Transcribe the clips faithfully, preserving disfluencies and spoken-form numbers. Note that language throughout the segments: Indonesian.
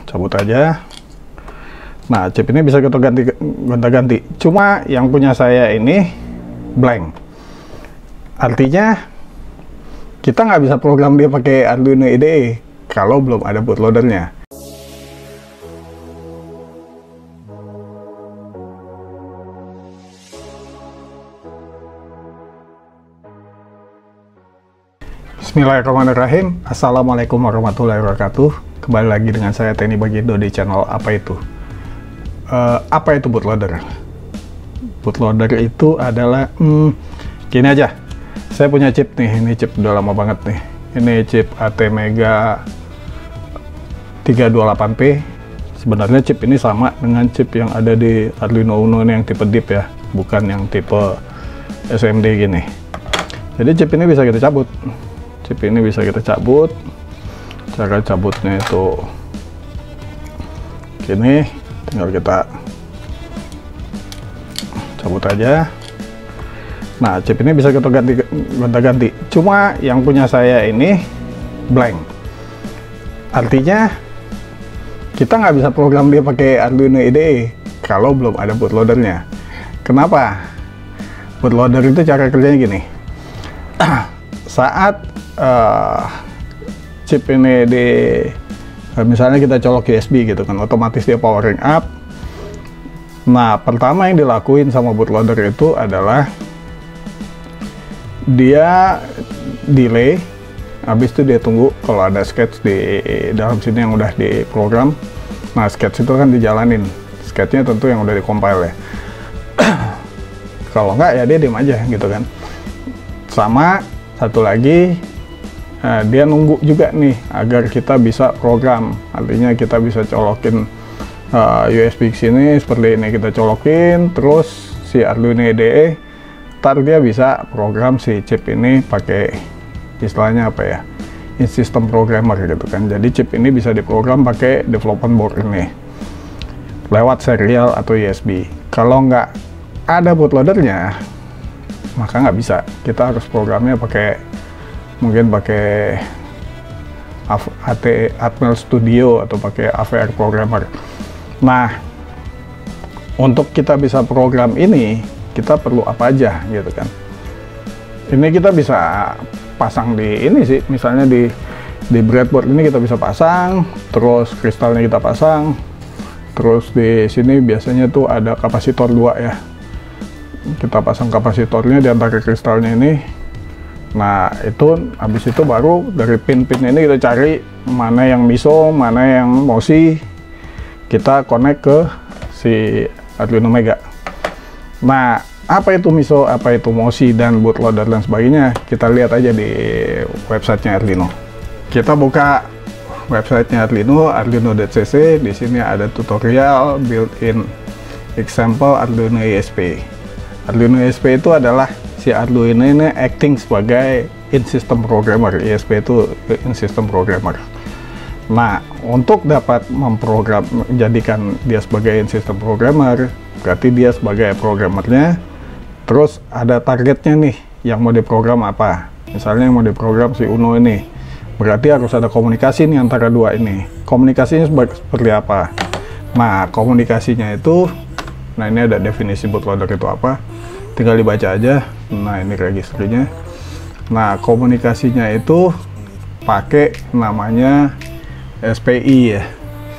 cabut aja. Nah, chip ini bisa kita ganti gonta-ganti. Cuma yang punya saya ini blank. Artinya kita nggak bisa program dia pakai Arduino I D E kalau belum ada bootloadernya. Bismillahirrahmanirrahim. Assalamualaikum warahmatullahi wabarakatuh. Kembali lagi dengan saya Teni Bagindo di channel Apa Itu. Uh, apa itu bootloader? Bootloader itu adalah hmm, gini aja. Saya punya chip nih, ini chip udah lama banget nih. Ini chip ATmega tiga dua delapan P. Sebenarnya chip ini sama dengan chip yang ada di Arduino Uno ini yang tipe deep ya, bukan yang tipe S M D gini. Jadi chip ini bisa kita cabut. Chip ini bisa kita cabut. Cara cabutnya itu gini, tinggal kita cabut aja. Nah, chip ini bisa kita ganti gonta-ganti. Cuma yang punya saya ini blank. Artinya kita nggak bisa program dia pakai Arduino I D E kalau belum ada bootloadernya. Kenapa? Bootloader itu cara kerjanya gini. Saat uh, chip ini di uh, misalnya kita colok U S B gitu kan, otomatis dia powering up. Nah, pertama yang dilakuin sama bootloader itu adalah dia delay, habis itu dia tunggu kalau ada sketch di dalam sini yang udah diprogram. Nah, sketch itu kan dijalanin, sketchnya tentu yang udah dikompil ya. Kalau nggak ya dia diem aja gitu kan. Sama satu lagi, nah, dia nunggu juga nih agar kita bisa program, artinya kita bisa colokin uh, U S B ke sini seperti ini, kita colokin terus si Arduino I D E, ntar dia bisa program si chip ini pakai istilahnya apa ya, in system programmer gitu kan. Jadi chip ini bisa diprogram pakai development board ini lewat serial atau U S B. Kalau nggak ada bootloadernya maka nggak bisa, kita harus programnya pakai mungkin pakai A T Atmel Studio atau pakai A V R Programmer. Nah, untuk kita bisa program ini kita perlu apa aja gitu kan. Ini kita bisa pasang di ini sih, misalnya di di breadboard ini kita bisa pasang, terus kristalnya kita pasang, terus di sini biasanya tuh ada kapasitor dua ya, kita pasang kapasitornya di antara kristalnya ini. Nah, itu habis itu baru dari pin-pin ini kita cari mana yang MISO, mana yang MOSI, kita connect ke si Arduino Mega. Nah, apa itu MISO, apa itu MOSI dan bootloader dan sebagainya, kita lihat aja di websitenya Arduino. Kita buka websitenya Arduino, arduino dot c c. Di sini ada tutorial built-in example Arduino I S P. Arduino I S P itu adalah si Arduino ini acting sebagai in-system programmer. I S P itu in-system programmer. Nah, untuk dapat memprogram, menjadikan dia sebagai in-system programmer, berarti dia sebagai programmernya. Terus ada targetnya nih, yang mau diprogram apa. Misalnya yang mau diprogram si Uno ini, berarti harus ada komunikasi nih antara dua ini. Komunikasinya seperti apa? Nah, komunikasinya itu, nah ini ada definisi bootloader itu apa, tinggal dibaca aja. Nah, ini registrinya. Nah, komunikasinya itu pakai namanya S P I ya,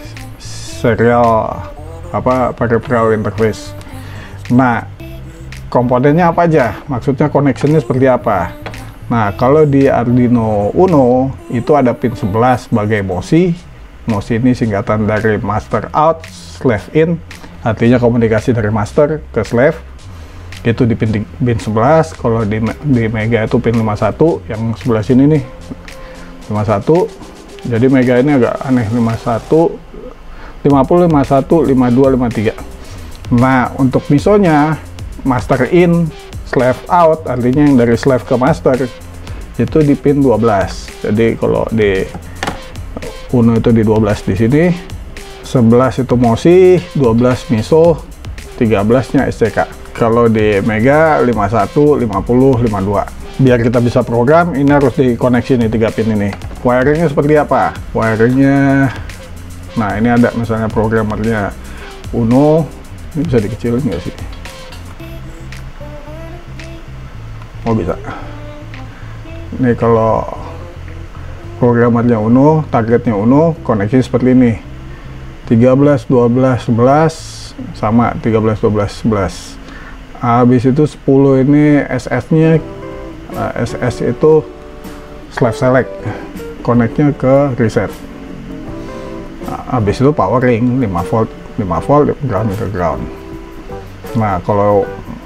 serial apa peripheral interface. Nah, komponennya apa aja, maksudnya connectionnya seperti apa. Nah, kalau di Arduino Uno itu ada pin sebelas sebagai MOSI. MOSI ini singkatan dari master out slave in, artinya komunikasi dari master ke slave. Itu di pin, pin sebelas. Kalau di, di Mega itu pin lima puluh satu, yang sebelah sini nih lima puluh satu. Jadi Mega ini agak aneh, lima puluh satu, lima puluh, lima puluh satu, lima puluh dua, lima puluh tiga. Nah, untuk MISO-nya master in, slave out, artinya yang dari slave ke master itu di pin dua belas. Jadi kalau di Uno itu di dua belas di sini, sebelas itu MOSI, dua belas MISO, tiga belas-nya S C K. Kalau di Mega lima puluh satu, lima puluh, lima puluh dua. Biar kita bisa program, ini harus dikoneksi nih tiga pin ini. Wiringnya seperti apa? Wiringnya Nah, ini ada misalnya programmernya Uno, ini bisa dikecilin nggak sih? Oh, bisa. Ini kalau programmernya Uno, targetnya Uno, koneksi seperti ini. tiga belas, dua belas, sebelas, sama tiga belas, dua belas, sebelas. Habis itu sepuluh ini S S-nya, uh, S S itu slave select, connect-nya ke reset. Nah, habis itu powering lima volt, lima volt, ground ke ground. Nah, kalau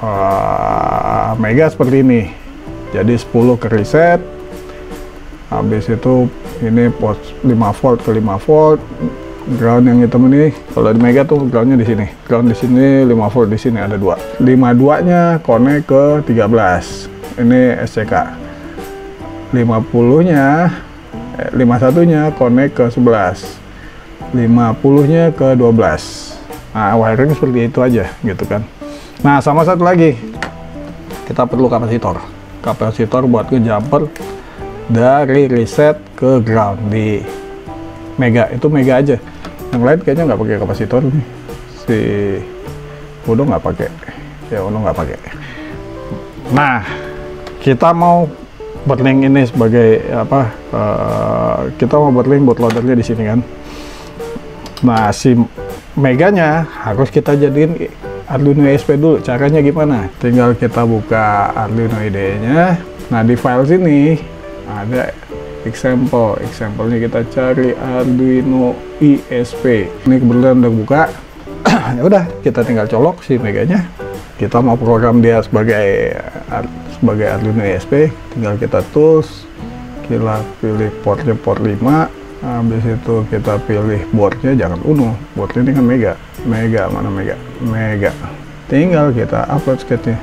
uh, Mega seperti ini. Jadi sepuluh ke reset. Habis itu ini pos lima volt ke lima volt. Ground yang hitam ini, kalau di Mega tuh groundnya di sini, ground di sini, lima volt di sini, ada dua. lima puluh dua nya connect ke tiga belas. Ini S C K. lima puluh nya eh, lima puluh satu nya connect ke sebelas. lima puluh nya ke dua belas. Nah, wiring seperti itu aja gitu kan. Nah, sama satu lagi. Kita perlu kapasitor. Kapasitor buat ke jumper dari reset ke ground di Mega, itu Mega aja. Yang lain kayaknya nggak pakai kapasitor nih. Si Uno nggak pakai, ya Uno nggak pakai. Nah, kita mau berlink ini sebagai apa? Uh, kita mau berlink bootloadernya di sini kan. Nah, si Meganya harus kita jadiin Arduino E S P dulu. Caranya gimana? Tinggal kita buka Arduino I D E-nya. Nah, di file sini ada example, example-nya kita cari Arduino E S P. Ini kebetulan udah buka. Ya udah, kita tinggal colok si Meganya. Kita mau program dia sebagai sebagai Arduino E S P, tinggal kita tools, kita pilih portnya port lima. Habis itu kita pilih boardnya, jangan Uno, boardnya ini kan Mega. Mega, mana Mega? Mega. Tinggal kita upload sketch-nya.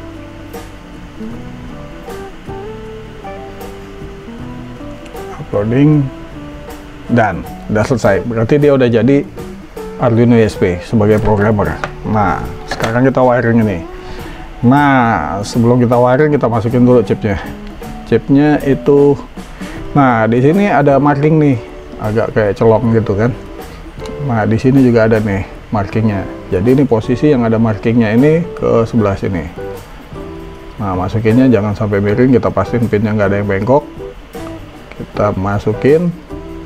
Uploading, dan udah selesai. Berarti dia udah jadi Arduino E S P sebagai programmer. Nah, sekarang kita wiring ini. Nah, sebelum kita wiring, kita masukin dulu chipnya. Chipnya itu, nah di sini ada marking nih, agak kayak celong gitu kan. Nah, di sini juga ada nih markingnya. Jadi ini posisi yang ada markingnya ini ke sebelah sini. Nah, masukinnya jangan sampai miring, kita pastiin pinnya nggak ada yang bengkok. Kita masukin.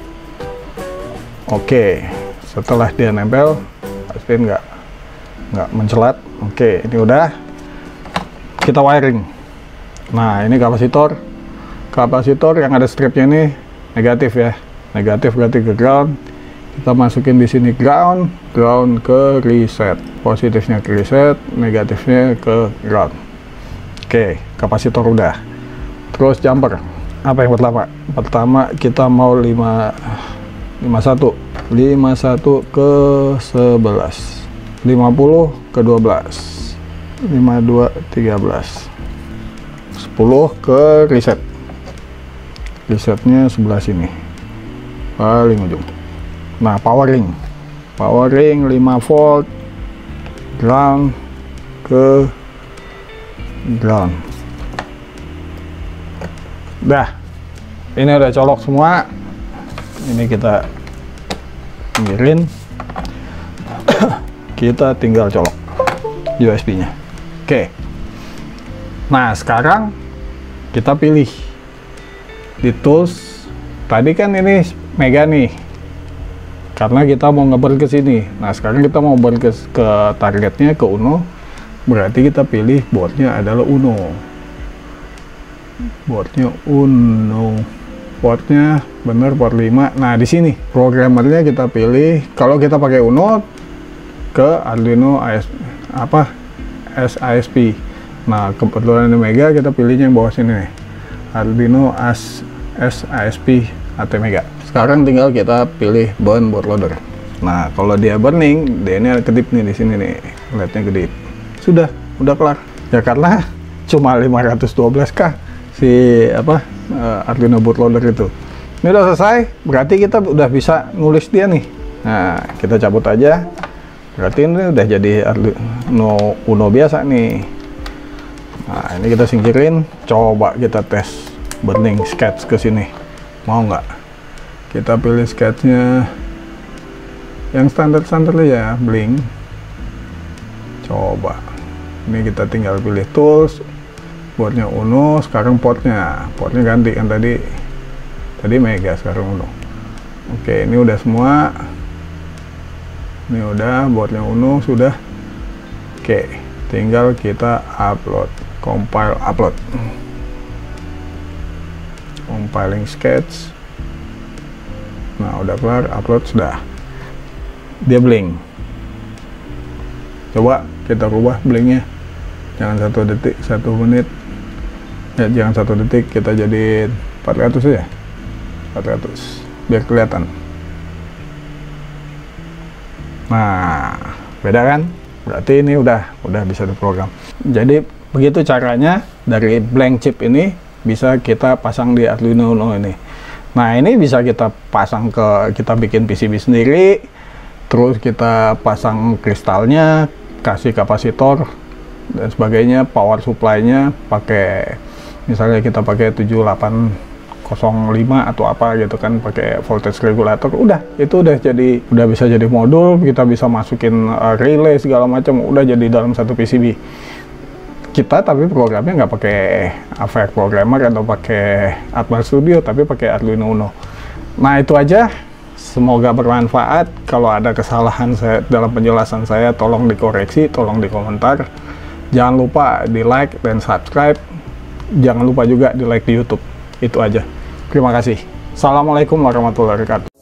Oke, setelah dia nempel, pastiin nggak nggak mencelat. Oke, ini udah. Kita wiring. Nah, ini kapasitor. Kapasitor yang ada stripnya ini negatif ya. Negatif berarti ke ground. Kita masukin di sini ground, ground ke reset. Positifnya ke reset, negatifnya ke ground. Oke, kapasitor udah. Terus jumper. Apa yang pertama? Pertama kita mau lima puluh satu. lima puluh satu ke sebelas. lima puluh ke dua belas. lima puluh dua, tiga belas. sepuluh ke reset. Resetnya sebelah sini. Paling ujung. Nah, powering. Powering lima volt. Ground ke ground. Dah, ini udah colok semua. Ini kita pinggirin. Kita tinggal colok U S B-nya. Oke. Nah, sekarang kita pilih di tools. Tadi kan ini Mega nih, karena kita mau ngeburn ke sini. Nah, sekarang kita mau burn ke, ke targetnya ke Uno. Berarti kita pilih boardnya adalah Uno. Boardnya Uno, portnya bener port lima. Nah, di sini programmernya kita pilih. Kalau kita pakai Uno, ke Arduino A S, apa S A S P. Nah, kebetulan di Mega kita pilihnya yang bawah sini nih, Arduino S A S P A T Mega. Sekarang tinggal kita pilih burn bootloader. Nah, kalau dia burning, dia ini ada kedip nih di sini nih, lednya kedip. Sudah, udah kelar. Ya karena cuma lima ratus dua belas K si apa uh, Arduino bootloader itu. Ini udah selesai, berarti kita udah bisa nulis dia nih. Nah, kita cabut aja. Berarti ini udah jadi Arduino Uno biasa nih. Nah, ini kita singkirin. Coba kita tes burning sketch ke sini. Mau nggak? Kita pilih sketchnya. yang standar-standar ya, Blink. Coba ini kita tinggal pilih tools, boardnya Uno, sekarang portnya portnya ganti kan, tadi tadi Mega, sekarang Uno. Oke, ini udah semua, ini udah boardnya Uno sudah. Oke, tinggal kita upload, compile, upload, compiling sketch. Nah, udah kelar, upload sudah. Dia Blink. Coba kita rubah blinknya, jangan satu detik, satu menit ya, jangan satu detik, kita jadi empat ratus aja, empat ratus biar kelihatan. Nah, beda kan? Berarti ini udah udah bisa diprogram. Jadi begitu caranya dari blank chip ini bisa kita pasang di Arduino Uno ini. Nah, ini bisa kita pasang ke, kita bikin P C B sendiri, terus kita pasang kristalnya, kasih kapasitor dan sebagainya, power supply-nya pakai, misalnya kita pakai tujuh delapan nol lima atau apa gitu kan, pakai voltage regulator, udah itu udah jadi, udah bisa jadi modul, kita bisa masukin uh, relay segala macam, udah jadi dalam satu P C B kita. Tapi programnya nggak pakai A V R Programmer atau pakai Atmel Studio, tapi pakai Arduino Uno. Nah, itu aja, semoga bermanfaat. Kalau ada kesalahan saya dalam penjelasan saya, tolong dikoreksi, tolong dikomentar. Jangan lupa di like dan subscribe, jangan lupa juga di like di YouTube. Itu aja, terima kasih. Assalamualaikum warahmatullahi wabarakatuh.